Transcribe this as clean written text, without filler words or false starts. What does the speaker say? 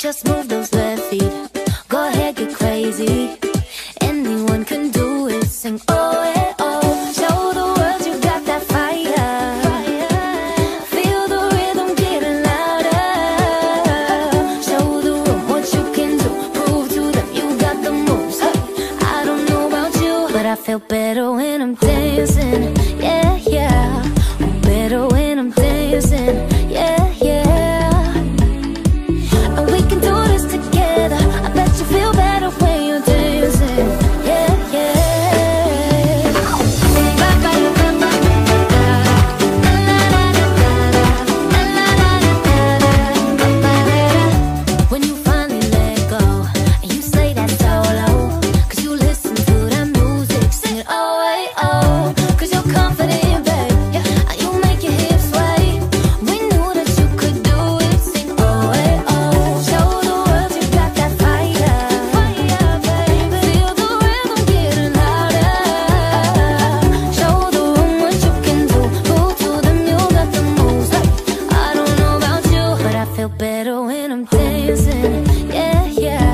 Just move those left feet. Go ahead, get crazy. Anyone can do it. Sing oh yeah, oh. Show the world you got that fire. Feel the rhythm getting louder. Show the room what you can do. Prove to them you got the moves. Hey, I don't know about you, but I feel better when I'm dancing. Yeah, yeah. I'm better when I'm dancing. Yeah, yeah. And we can do this together. I bet you feel better when you're dancing. Yeah, yeah. When you finally let go and you say that solo, 'cause you listen to that music, sing it oh, hey, oh. 'Cause you're confident, babe, yeah. You make your hips sway. We knew that you could do it, sing oh, hey, oh. Show the world you got that fire, baby. Feel the rhythm getting louder. Show the room what you can do. Prove to them you got the moves. Like, I don't know about you, but I feel better when I'm dancing. Yeah, yeah.